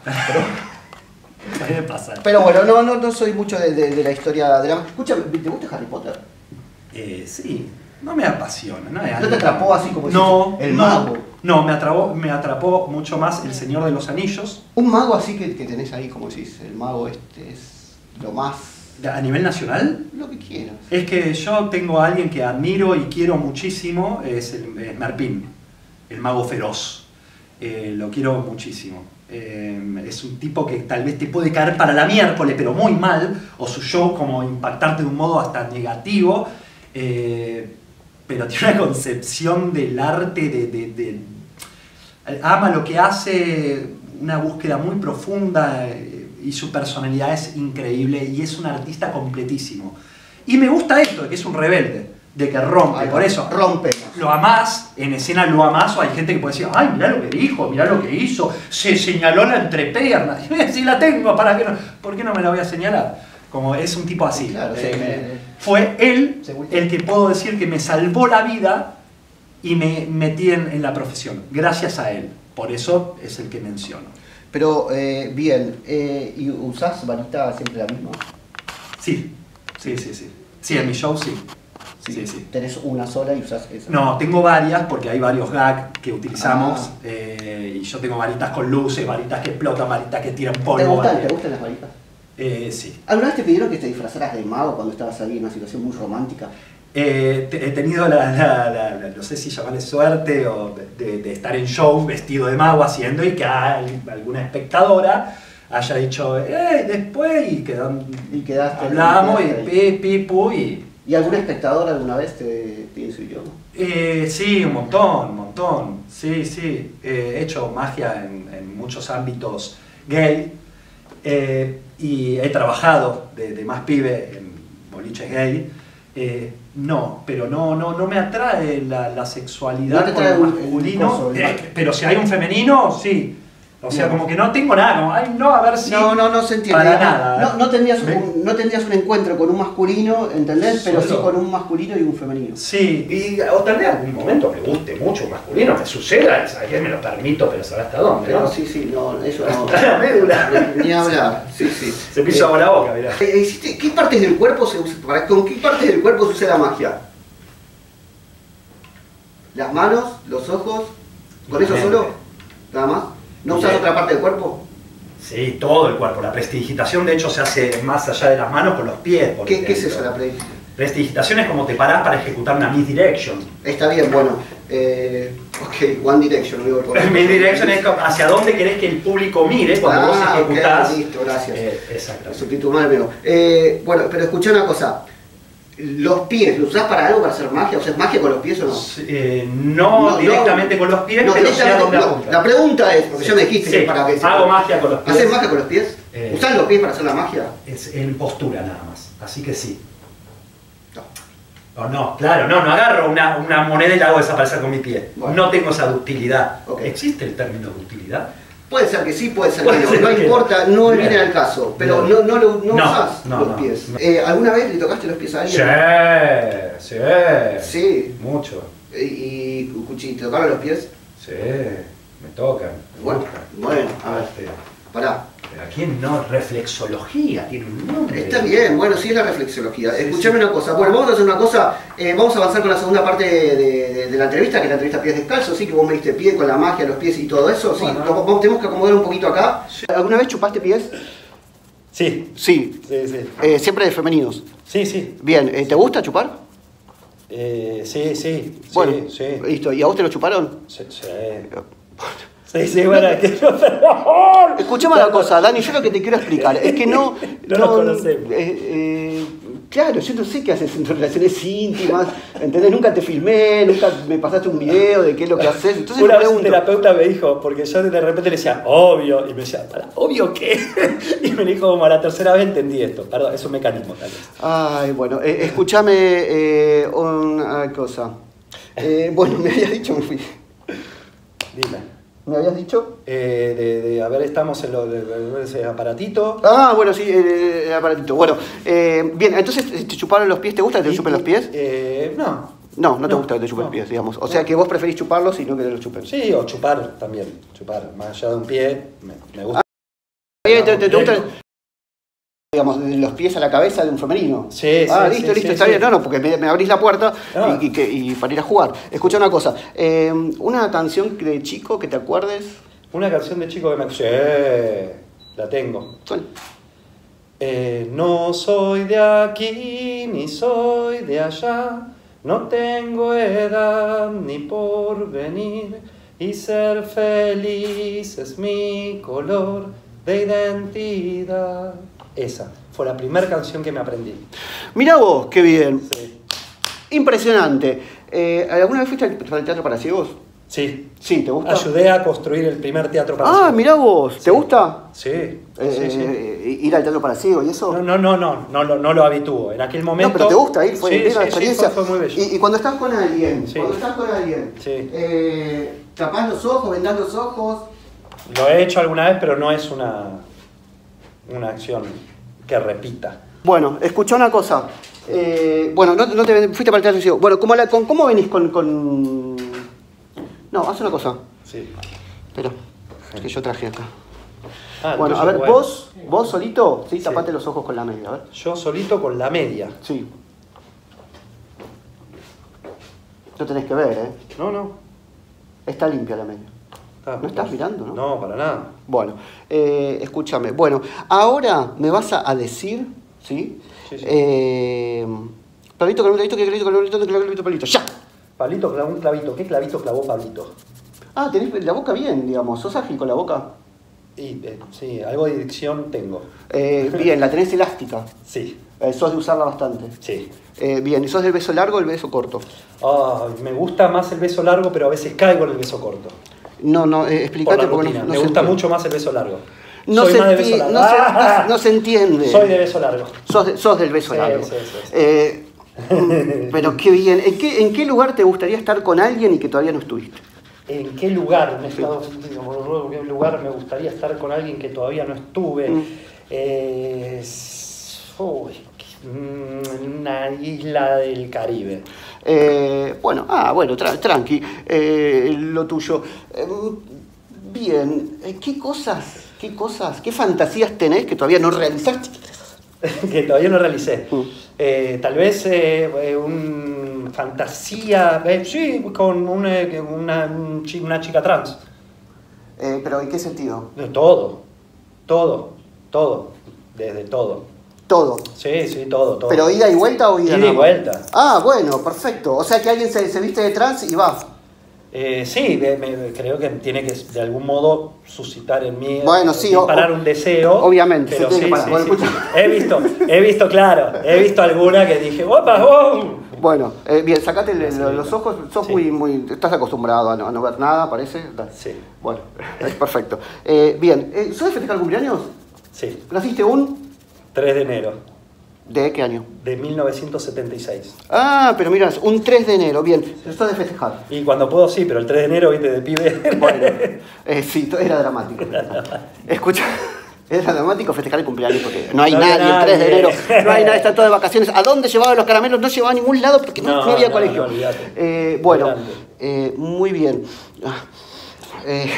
Pero, Puede pasar. pero bueno, no, no, no soy mucho de, de- de la historia de la... Escúchame, ¿te gusta Harry Potter? Eh, sí, no me apasiona. No, es ¿No algo- te atrapó así como No, el no, mago? no, me atrapó, me atrapó mucho más El Señor de los Anillos. Un mago así que, que tenés ahí, como decís, el mago este es lo más... A nivel nacional, lo que quieras. es que yo tengo a alguien que admiro y quiero muchísimo, es, el, es Merpin, el mago feroz. Eh, lo quiero muchísimo. Eh, es un tipo que tal vez te puede caer para la miércoles, pero muy mal, o su show como impactarte de un modo hasta negativo, eh, pero tiene una concepción del arte, de, de- de- ama lo que hace, una búsqueda muy profunda, eh, y su personalidad es increíble, y es un artista completísimo. Y me gusta esto, de que es un rebelde, de que rompe, Ahí va, por eso rompe. lo amás, en escena lo amás, o hay gente que puede decir, ay, mirá lo que dijo, mirá lo que hizo, se señaló la entrepierna. Si la tengo, ¿para qué no? ¿Por qué no me la voy a señalar? Como es un tipo así. Claro, sí, Eh, me- fue él Seguro. el que puedo decir que me salvó la vida y me metí en, en la profesión, gracias a él. Por eso es el que menciono. Pero, eh, bien, eh, ¿y usás varita siempre la misma? Sí, sí, sí, sí. Sí, en mi show sí. Sí, sí. ¿Tenés una sola y usás esa? No, tengo varias porque hay varios gags que utilizamos, Ah. eh, y yo tengo varitas con luces, varitas que explotan, varitas que tiran polvo. ¿Te gustan, varitas- ¿Te gustan las varitas? Eh, sí. ¿Alguna vez te pidieron que te disfrazaras de mago cuando estabas ahí en una situación muy romántica? Eh, te- he tenido la, la- la- la- no sé si llamarle suerte o de, de estar en show vestido de mago haciendo y que al- alguna espectadora haya dicho, eh, después, y quedan, Y quedaste hablamos y y quedaste ahí. pi, pi, pu, y... ¿Y algún espectador alguna vez te pide su idioma? Eh, sí, un montón, un montón. Sí, sí. Eh, he hecho magia en, en muchos ámbitos gay, eh, y he trabajado de, de más pibe en boliches gay. Eh, no, pero no, no, no me atrae la, la sexualidad ¿No te con atrae lo un- el masculino. coso, el Eh, macho? pero si hay un femenino, sí. O sea, Bueno. como que no tengo nada, como, ay, no, a ver si... No, no, no se entiende. Para nada. No, no, tendrías ¿Ve? un, no tendrías un encuentro con un masculino, ¿entendés? Pero sí Solo. con un masculino y un femenino. Sí, y o tal vez algún momento me guste mucho un masculino, me suceda, ¿sabes qué? Me lo permito, pero ¿sabes hasta dónde? Pero ¿no? sí, sí, no, eso no. La médula. Ni hablar, sí, sí. Se me hizo agua la boca, mirá. Eh, existe- ¿Qué partes del cuerpo se usa, para- con qué partes del cuerpo se usa la magia? ¿Las manos? ¿Los ojos? ¿Con Y eso la solo? mente. ¿Nada más? ¿No Y usas la- otra parte del cuerpo? Sí, todo el cuerpo. La prestidigitación, de hecho, se hace más allá de las manos con los pies. por ¿Qué, qué es ejemplo. eso, la predicción? Prestidigitación es como te parás para ejecutar una misdirection. Está bien, bueno. Eh, ok, One Direction. Digo, por- Misdirection es como hacia dónde querés que el público mire cuando vos Ah, ok, ejecutás. listo, gracias. Eh, exacto. Subtítulo mal mío. Eh, bueno, pero escuchá una cosa. ¿Los pies los usás para algo, para hacer magia? ¿Usás magia con los pies o no? Eh, no, No, directamente no. con los pies, No, pero sí a directamente, dónde no. apunta. La pregunta es, porque Sí. ya me dijiste Sí, que para que se- hago magia con los pies. ¿Haces magia con los pies? Eh. ¿Usás los pies para hacer la magia? Es en postura nada más, así que sí. No. No, no, claro, no, no agarro una, una moneda y la hago desaparecer con mi pie. Bueno. No tengo esa ductilidad. Ok. ¿Existe el término ductilidad? Puede ser que sí, puede ser Puede que no. ser No que importa, no Bien. viene al caso. Pero Bien. no, no, lo- no, No, usás no, los no, pies. no. Eh, ¿Alguna vez le tocaste los pies a Sí, alguien? sí, Sí. mucho. Eh, ¿Y Cuchi, te tocaron los pies? Sí, me tocan. me Bueno, gustan. bueno, a ver. Este, Pará. Pero aquí no, reflexología tiene un nombre. Está bien, bueno, sí es la reflexología. Sí, Escuchame sí. una cosa. Bueno, vamos a hacer una cosa. eh, vamos a avanzar con la segunda parte de, de- de la entrevista, que es la entrevista pies descalzos, sí, que vos me diste pie con la magia, los pies y todo eso. Sí, Bueno. Lo- vamos- tenemos que acomodar un poquito acá. ¿Alguna vez chupaste pies? Sí, Sí. sí, sí. Eh, siempre de femeninos. Sí, sí. Bien, eh, ¿te gusta chupar? Eh, sí, sí. Bueno, sí, sí. listo. ¿Y a vos te lo chuparon? Sí, sí. Sí, sí, bueno, es que yo... Escuchame una cosa, Dani, yo lo que te quiero explicar es que no... No nos conocemos. Eh, eh, claro, yo no sé qué haces en tus relaciones íntimas, ¿entendés? Nunca te filmé, nunca me pasaste un video de qué es lo que haces. Entonces Una me vez un pregunto, terapeuta me dijo, porque yo de repente le decía, obvio, y me decía, ¿para obvio qué? Y me dijo, como a la tercera vez entendí esto. Perdón, es un mecanismo tal vez. ay, bueno, eh, escúchame eh, una cosa. Eh, bueno, me habías dicho, me fui. Dime. ¿Me habías dicho? Eh, de, de, a ver, estamos en lo de, de, de ese aparatito. Ah, bueno, sí, el, el aparatito. Bueno, eh, bien, entonces, ¿te chuparon los pies? ¿Te gusta que te Y- chupen los pies? Eh, no. No, no te No, gusta que te chupen no. los pies, digamos. O No. sea que vos preferís chuparlos y no que te los chupen. Sí, o chupar también. Chupar, más allá de un pie, me, me gusta. Bien, ¿Te, te, te gusta, Directo. digamos, de los pies a la cabeza de un femenino? Sí, Ah, sí, listo, sí, listo, sí, está sí. bien. No, no, porque me, me abrís la puerta Ah. y, y, que- y para ir a jugar. Escucha una cosa. eh, una canción de chico que te acuerdes. Una canción de chico que me... Sí, la tengo. ¿Cuál? Eh, no soy de aquí ni soy de allá, no tengo edad ni porvenir, y ser feliz es mi color de identidad. Esa fue la primera canción que me aprendí. Mirá vos, qué bien. Sí. Impresionante. Eh, ¿Alguna vez fuiste al al teatro para ciegos? Sí. Sí, ¿te gusta? Ayudé a construir el primer teatro para Ah, ciegos. mirá vos. ¿Te Sí. gusta? Sí, Eh, sí, sí. eh, ir al teatro para ciegos y eso. No, no, no, no, no, lo- no lo habitúo. En aquel momento... No, pero te gusta ir, fue sí, bien la sí, sí, experiencia. fue, fue muy bello. Y, y cuando estás con alguien, Sí. cuando estás con alguien, Sí. eh, tapás los ojos, vendás los ojos. Lo he hecho alguna vez, pero no es una, una acción que repita. Bueno, escuchá una cosa. Eh, bueno, no, no te fuiste para el teatro de ciegos. Bueno, ¿cómo, la- con, ¿cómo venís con, con...? No, haz una cosa. Sí. Espera, que yo traje acá. Ah, Bueno, a entonces, ver, vos, vos solito, sí, Sí. tapate los ojos con la media, a ver. Yo solito con la media. Sí. No tenés que ver, ¿eh? No, no. Está limpia la media. Está- No estás mirando, ¿no? No, para nada. Bueno, eh, escúchame. Bueno, ahora me vas a, a decir, ¿sí? Sí, sí. Eh, palito, clavito, que clavito, clavito, clavito, palito. ¡Ya! Pablito clavó un clavito. ¿Qué clavito clavó Pablito? Ah, tenés la boca bien, digamos. ¿Sos ágil con la boca? Y, eh, sí, algo de dicción tengo. Eh, bien, la tenés elástica. Sí, Eh, sos de usarla bastante. sí. Eh, bien, ¿y sos del beso largo o del beso corto? Ay, me gusta más el beso largo, pero a veces caigo en el beso corto. No, no, eh, Por explicate la porque rutina. no, no me se gusta entiende. mucho más el beso largo. No Soy se, más de enti- beso largo. no, se, ¡Ah! no se entiende. Soy de beso largo. Sos, de- sos del beso Sí, largo. sí, sí, sí. Eh, pero qué bien. ¿En qué, ¿En qué lugar te gustaría estar con alguien y que todavía no estuviste? ¿En qué lugar, un estado, digamos, en qué lugar me gustaría estar con alguien que todavía no estuve? Mm. Eh, s- uy, mm, en una isla del Caribe. Eh, bueno, ah, bueno, tra- tranqui, eh, lo tuyo. Eh, bien, eh, ¿qué cosas, qué cosas, qué fantasías tenés que todavía no realizaste? Que todavía no realicé. Mm. Eh, tal vez eh, eh, un fantasía, eh, sí, con una, una, un chi- una chica trans. Eh, ¿Pero en qué sentido? De todo, todo, todo, desde todo. Todo. Sí, sí, todo, todo. ¿Pero ida y vuelta o ida Ida y nada más? vuelta. Ah, bueno, perfecto. O sea que alguien se, se viste de trans y va. Eh, sí, de- me- creo que tiene que de algún modo suscitar en mí, Bueno, sí, disparar o- un deseo. obviamente, pero se tiene sí, que parar. sí, Bueno, sí. escucha. He visto, he visto, claro, he visto alguna que dije, ¡opa! ¡Oh! Bueno, eh, bien, sacate le- lo- los ojos, sos Sí. muy, muy, estás acostumbrado a no, a no ver nada, parece. Sí, Bueno, es perfecto. Eh, bien, eh, ¿sos de festejar cumpleaños? sí, ¿Naciste un? tres de enero ¿De qué año? de mil novecientos setenta y seis. Ah, pero mira, un tres de enero, bien, sos de festejar. Y cuando puedo sí, pero el tres de enero, viste, de pibe. Bueno, eh, sí, to- era dramático. Escucha, era dramático festejar el cumpleaños porque no hay No había nadie el tres de nadie. enero, no hay nadie, están todos de vacaciones. ¿A dónde llevaban los caramelos? No llevaba a ningún lado porque no, No, no había no, colegio. no, olvídate. Eh, bueno, Grande. eh, muy bien. Ah, eh,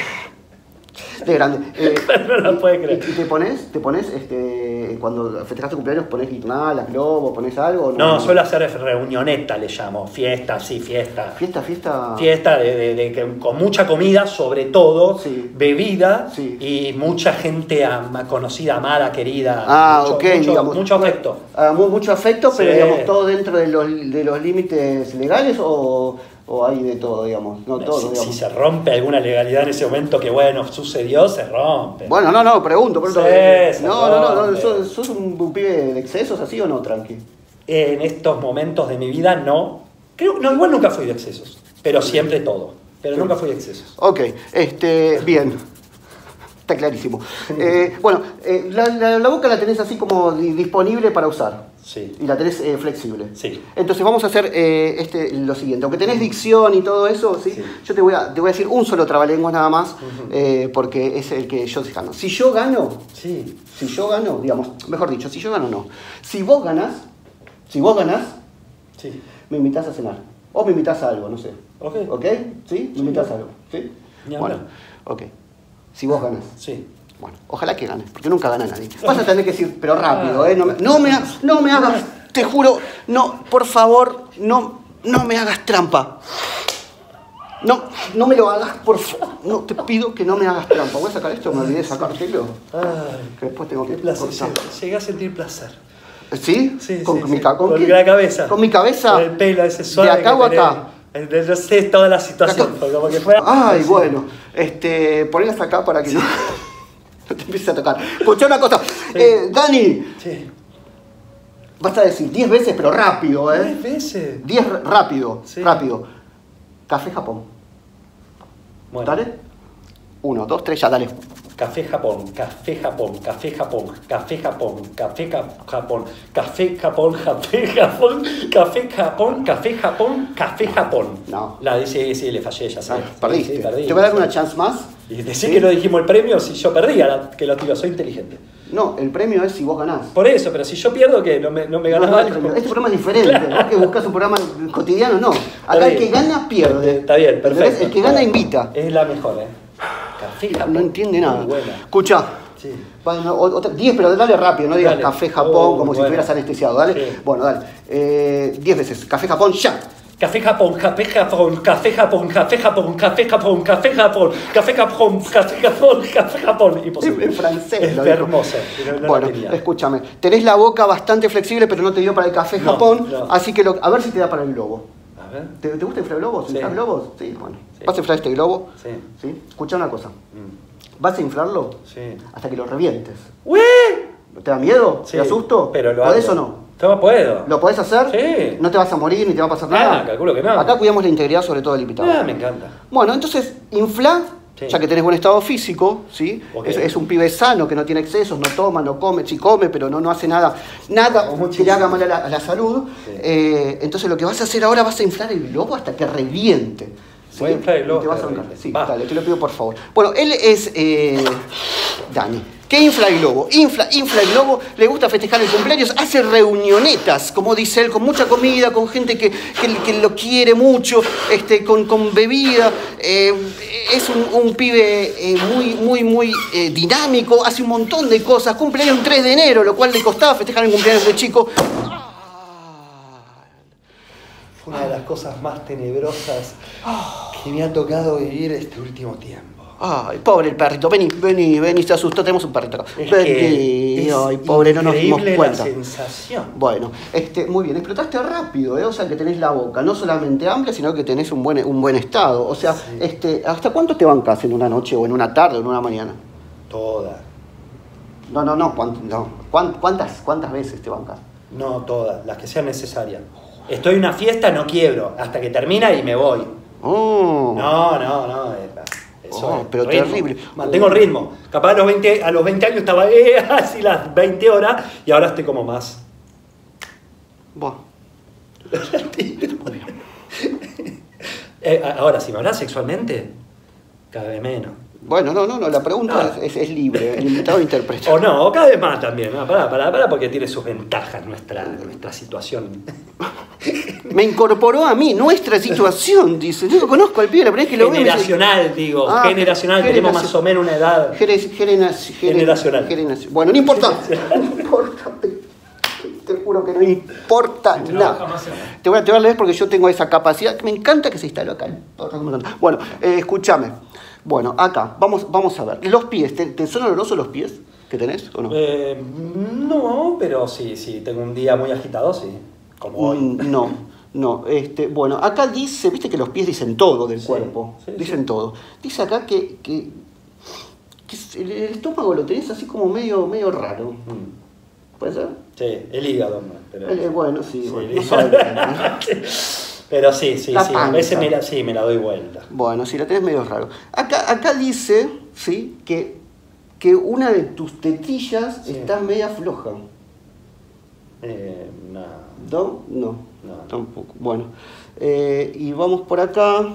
de grande. Eh, No lo puede creer. ¿Y te pones, te pones, este, cuando festejas tu cumpleaños, pones guirnaldas, globos, pones algo? o No, suelo hacer reunioneta, le llamo, fiesta, sí, fiesta. Fiesta, fiesta. Fiesta de, de- de que con mucha comida, sobre todo, Sí. bebida Sí. y mucha gente ama- conocida, amada, querida. Ah, mucho, ok, mucho, digamos. mucho afecto. Ah, mu- mucho afecto, pero Sí. digamos todo dentro de los, de los límites legales o o hay de todo, digamos? No, todo, si, digamos. si se rompe alguna legalidad en ese momento que, bueno, sucedió, se rompe. Bueno, no, no, pregunto. Por Sí, eso, se no, no, no, no, rompe. ¿sos, sos un, un pibe de excesos así o no, tranqui? En estos momentos de mi vida, no. Creo, no, igual nunca fui de excesos, pero siempre todo. Pero nunca fui de excesos. Ok, este, bien. Está clarísimo. Eh, bueno, eh, la, la, la boca la tenés así como di- disponible para usar. Sí. Y la tenés eh, flexible. Sí. Entonces vamos a hacer eh, este, lo siguiente. Aunque tenés dicción y todo eso, ¿sí? Sí. Yo te voy, a, te voy a decir un solo trabalenguas nada más, Ujú. eh, porque es el que yo gano. Si yo gano, Sí. si yo gano, digamos, mejor dicho, si yo gano no. Si vos ganás, si vos ganás, Sí. me invitás a cenar. O me invitás a algo, no sé. Ok. ¿Ok? ¿Sí? Me invitás a algo. ¿Sí? Ni Bueno, hablar. ok. Si vos ganás. Sí. Bueno, ojalá que ganes, porque nunca gana nadie. Vas a tener que decir, pero rápido, ¿eh? No me, no me, ha- no me hagas, te juro, no, por favor, no, no me hagas trampa. No, no me lo hagas, por favor. No, te pido que no me hagas trampa. Voy a sacar esto, me olvidé de sacártelo. Ay, Que después tengo que qué placer. cortar. Llegué a sentir placer. ¿Sí? Sí, ¿Con, sí, mi, sí. ca- ¿con Con qué? la cabeza. ¿Con mi cabeza? Con el pelo ese suave. ¿De acá o que acá? tenés. De- No sé toda la situación. Acá. fue Como que fue... Ay, Sí. bueno, este, ponlas acá para que no, no te empieces a tocar. Escuchá una cosa, eh, Dani, Sí. vas a decir diez veces, pero rápido, ¿eh? Diez veces. diez r- rápido, Sí. rápido. Café Japón. Bueno. ¿Dale? Uno, dos, tres, ya, dale. Café Japón, café Japón, café Japón, café Japón, café Ca- Japón, café Japón, café Japón, café Japón, café Japón, café Japón. No. La dice, sí, le fallé, ya Ah, sabes. perdiste. Sí, perdí. Te voy a dar una chance más. Y decir que no dijimos el premio si yo perdía, la- que lo tiro, soy inteligente. No, el premio es si vos ganás. Por eso, pero si yo pierdo, ¿qué? ¿No me, no me No, ganas no hay algo? premio. Este programa es diferente. Vos que buscas un programa cotidiano, no. Acá el que gana, pierde. Está bien, ¿Entendés? perfecto. El que gana, invita. Es la mejor, ¿eh? Café Japón. No entiende nada. Muy buena. Escucha. Sí. Bueno, o- otra- diez, pero dale rápido, no digas Dale. Café Japón Oh, como si bueno. estuvieras anestesiado, dale. Sí. Bueno, dale. Eh, diez veces. Café Japón, ya. Café Japón, café Japón, café Japón, café Japón, café Japón, café Japón, café Japón, café Japón, café Japón. Imposible. En francés. Es lo dijo. hermoso. No, no Bueno, la tenía. escúchame. Tenés la boca bastante flexible, pero no te dio para el Café No, Japón. no. Así que lo- a ver si te da para el globo. A ver. ¿Te, te gusta inflar globos? Sí. ¿Inflar globos? Sí, bueno. Sí. Vas a inflar este globo. Sí. ¿Sí? Escucha una cosa. Mm. Vas a inflarlo Sí. hasta que lo revientes. ¡Ué! ¿Te da miedo? Sí. ¿Te asusto? Pero lo ¿Podés hago. o no? ¿Cómo puedo? ¿Lo podés hacer? Sí. ¿No te vas a morir ni te va a pasar Ah, nada? calculo que no. Acá cuidamos la integridad sobre todo del invitado. Ah, me encanta. Bueno, entonces, infla, Sí. ya que tenés buen estado físico, ¿sí? Ok. Es, es un pibe sano, que no tiene excesos, no toma, no come, sí come, pero no, no hace nada, nada Como que muchísimo. le haga mal a la, a la salud. Sí. Eh, entonces lo que vas a hacer ahora, vas a inflar el globo hasta que reviente. ¿sí? Voy a inflar el globo Y te vas hasta a que ahorcar. reviente. Sí, Va. dale, te lo pido por favor. Bueno, él es eh, Dani. ¿Qué infla el globo? Infla, infla el globo, le gusta festejar el cumpleaños, hace reunionetas, como dice él, con mucha comida, con gente que, que, que lo quiere mucho, este, con, con bebida. Eh, es un, un pibe eh, muy, muy, muy eh, dinámico, hace un montón de cosas. Cumpleaños un tres de enero, lo cual le costaba festejar el cumpleaños de chico. Fue una de las cosas más tenebrosas que me ha tocado vivir este último tiempo. Ay, pobre el perrito, vení, vení, vení, se asustó, tenemos un perrito acá. Es Vení, que es ay, pobre, no nos dimos increíble cuenta. la sensación. Bueno, este, muy bien, explotaste rápido, ¿eh? O sea que tenés la boca no solamente amplia, sino que tenés un buen, un buen estado. O sea, Sí. este, ¿hasta cuánto te bancás en una noche o en una tarde o en una mañana? Toda. No, no, no, ¿cuánt- no. ¿Cuán- ¿Cuántas, cuántas veces te bancás? No todas, las que sean necesarias. Estoy en una fiesta, no quiebro, hasta que termina y me voy. Oh. No, no, no. eh, Eso Oh, es pero ritmo. terrible. Mantengo el ritmo. Capaz a los veinte, a los veinte años estaba eh, así las veinte horas y ahora estoy como más. Buah. Eh, a- ahora, si me hablas sexualmente, cada vez menos. Bueno, no, no, no, la pregunta Ah. es, es- es libre, el invitado interpreta. O no, o cada vez más también. No, pará, pará, pará, porque tiene sus ventajas nuestra, nuestra situación. Me incorporó a mí, nuestra situación, dice. Yo no conozco al pibe, la primera vez que lo veo. me dice- Generacional, digo. Ah, generacional, tenemos generación. más o menos una edad. Geres- gerenas- gerenas- Generacional. gerenas- Bueno, no importa. No importa. Te, te juro que no importa nada. Te voy, a, te voy a leer porque yo tengo esa capacidad. Me encanta que se instaló acá. Bueno, eh, escúchame. Bueno, acá, vamos, vamos a ver. Los pies, ¿te, te son olorosos los pies que tenés o no? Eh, no, pero sí, sí, tengo un día muy agitado, sí. Como hoy. Mm, no. No, este, bueno, acá dice, viste que los pies dicen todo del Sí, cuerpo, sí, dicen sí. todo. Dice acá que, que, que el, el estómago lo tenés así como medio, medio raro. Mm. ¿Puede ser? Sí, el hígado no. Pero... Eh, bueno, sí, Sí, bueno, el no hígado. sabe bien, ¿no? Pero sí, sí, La sí. A veces panza. me la, sí, me la doy vuelta. Bueno, sí, la tenés medio raro. Acá, acá dice, sí, que, que una de tus tetillas Sí. está media floja. Eh, no. ¿No? No, No. tampoco. Bueno, eh, y vamos por acá.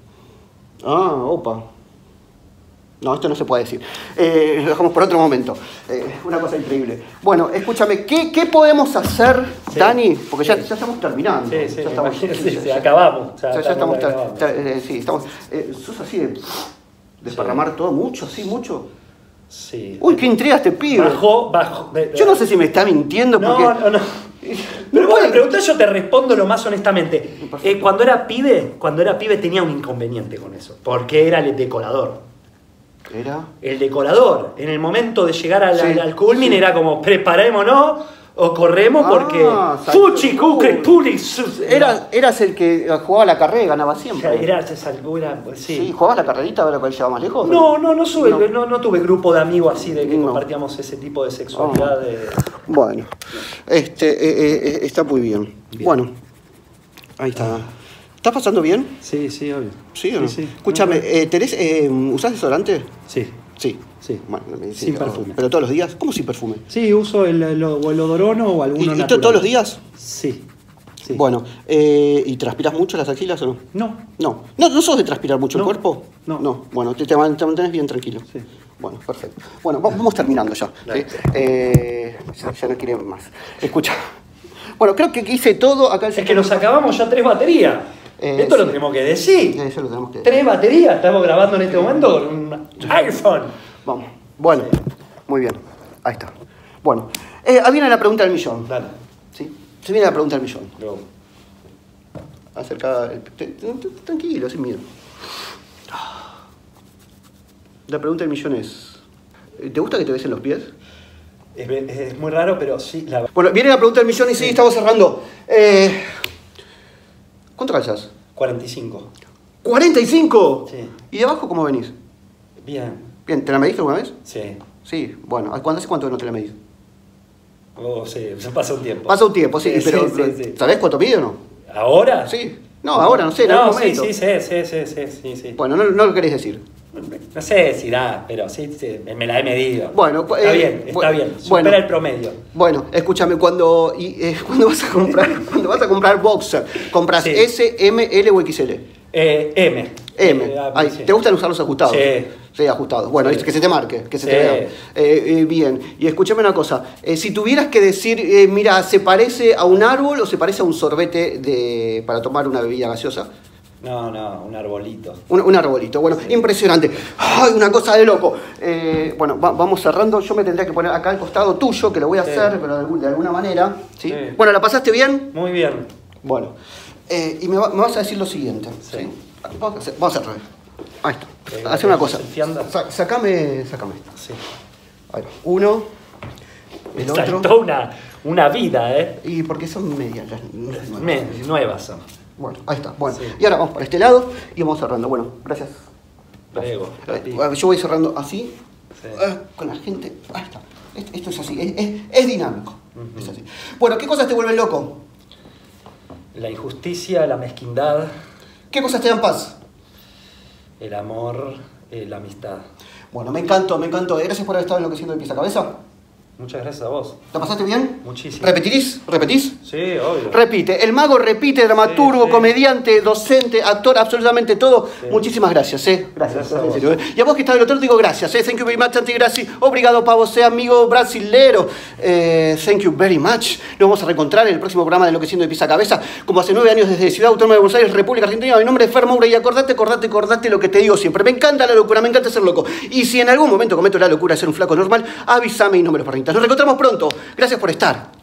Ah, opa. No, esto no se puede decir. Eh, lo dejamos por otro momento. Eh, una cosa increíble. Bueno, escúchame, ¿qué, qué podemos hacer, Sí. Dani? Porque ya, Sí. ya estamos terminando. Sí, sí, ya me estamos, imagino, sí, sí, ya- sí, ya- acabamos. ya- ya estamos, ter- acabando. ter- eh, sí, estamos. Eh, ¿Sos así de desparramar todo mucho, así mucho? Sí. Uy, qué intriga este pibe. Bajó, bajó. de- de- Yo no sé si me está mintiendo porque... No, no, no. Pero vos me preguntás, yo te respondo lo más honestamente. Eh, cuando era pibe, cuando era pibe tenía un inconveniente con eso, porque era el decorador. Era... El decorador, en el momento de llegar al, Sí, al- al culmin sí. era como preparémonos o corremos porque Ah, saltó. Fuchi, Cucre, Puli, sus- Era, eras el que jugaba la carrera y ganaba siempre. Era, se salvó, era, pues, sí. Sí, ¿jugabas la carrerita a ver cuál llevaba más lejos? No, no, no, sube, No. no. No, tuve grupo de amigos así de que No. compartíamos ese tipo de sexualidad. Oh. De... Bueno, este, eh, eh, está muy bien. Bien. Bueno, ahí está. ¿Estás pasando bien? Sí, sí, obvio. ¿Sí o no? Sí, sí. Escúchame, eh, ¿tenés, eh, ¿usás desodorante? Sí, Sí. sí. Bueno, me- sí, Sin oh, perfume. ¿Pero todos los días? ¿Cómo sin perfume? Sí, uso el, el, o el odorono o alguno ¿Y, y to- natural. todos los días? Sí. sí. Bueno, eh, ¿y transpiras mucho las axilas o no? No. No. ¿No, no sos de transpirar mucho No. el cuerpo? No. No. Bueno, te, te man- te mantenés bien tranquilo. Sí. Bueno, perfecto. Bueno, va- vamos terminando ya. ¿sí? Dale. Eh, ya, ya no quiere más. Escucha. Bueno, creo que hice todo acá. El Es que nos acabamos ya tres baterías. Eh, Esto lo sí. tenemos que decir. Eh, Eso lo tenemos que Tres baterías. Estamos grabando en este momento con un iPhone. Vamos. Bueno, muy bien. Ahí está. Bueno, eh, ahí viene la pregunta del millón. Dale. ¿Sí? Se viene la pregunta del millón. Go. Acerca. te- te- te- Tranquilo, sin miedo. La pregunta del millón es: ¿te gusta que te besen los pies? Es, es muy raro, pero sí. La... Bueno, viene la pregunta del millón y sí, Sí. estamos cerrando. Eh, ¿Cuánto calzas? cuarenta y cinco. ¡cuarenta y cinco! Sí. ¿Y de abajo cómo venís? Bien. Bien, ¿te la mediste alguna vez? Sí. Sí, bueno, ¿cuándo hace cuánto que no te la medís? Oh, sí, se pasa un tiempo. Pasa un tiempo, sí, Sí, pero sí, sí, sí. ¿sabés cuánto mide o no? ¿Ahora? Sí. No, ahora no sé, en no, algún sí, momento. sí, sí, sí, sí, sí, sí, sí. Bueno, no, no lo querés decir. No sé si da, pero sí, sí, me la he medido. Bueno, está eh, bien, está bueno, bien. Supera bueno. el promedio. Bueno, escúchame, cuando, y, eh, cuando vas a comprar, cuando vas a comprar boxer, ¿compras Sí. S, M, L o X L? Eh, M. M. Eh, ah, Ay, sí. ¿te gustan usar los ajustados? Sí. Sí, ajustados. Bueno, Sí. que se te marque, que se Sí. te vea. Eh, eh, bien, y escúchame una cosa. Eh, si tuvieras que decir, eh, mira, ¿se parece a un árbol o se parece a un sorbete de, para tomar una bebida gaseosa? No, no, un arbolito. Un, un arbolito, bueno, impresionante. ¡Ay, una cosa de loco! Eh, bueno, va- vamos cerrando. Yo me tendría que poner acá al costado tuyo, que lo voy a Sí. hacer, pero de, algún- de alguna manera. ¿sí? Sí. Bueno, ¿la pasaste bien? Muy bien. Bueno. Eh, y me, va- me vas a decir lo siguiente. Sí. ¿sí? Vamos a hacer, vamos a hacer al revés. Ahí Eh, está. Hacer una cosa. selfieando. Sa- sacame, sacame esto. Sí. Ahí va. Uno, el Saltó otro. una, una vida, ¿eh? Y porque son medias las las nuevas. Me- nuevas son. Bueno, ahí está. Bueno, Sí. y ahora vamos para este lado y vamos cerrando. Bueno, gracias. Luego, Eh, papi. bueno, yo voy cerrando así, Sí. eh, con la gente. Ahí está. Esto, esto es así, es, es- es dinámico. Ujú. Es así. Bueno, ¿qué cosas te vuelven loco? La injusticia, la mezquindad, ¿Qué cosas te dan paz? el amor, eh, la amistad. Bueno, me encantó, me encantó. Gracias por haber estado enloqueciendo de pies a cabeza. Muchas gracias a vos. ¿La pasaste bien? Muchísimo. ¿Repetirís? ¿Repetís? Sí, obvio. Repite. El mago repite, dramaturgo, Sí, sí. comediante, docente, actor, absolutamente todo. Sí. Muchísimas gracias, ¿eh? Gracias, Gracias a en vos. serio, ¿eh? Y a vos que estás del otro lado, digo gracias, ¿eh? Thank you very much, Santi, gracias. Obrigado, pa você, amigo brasilero. Eh, thank you very much. Nos vamos a reencontrar en el próximo programa de Enloqueciendo de Pies a Cabeza, como hace nueve años desde Ciudad Autónoma de Buenos Aires, República Argentina. Mi nombre es Fer Moura y acordate, acordate, acordate lo que te digo siempre. Me encanta la locura, me encanta ser loco. Y si en algún momento cometo la locura de ser un flaco normal, avísame y no me lo permitas. Nos reencontramos pronto. Gracias por estar.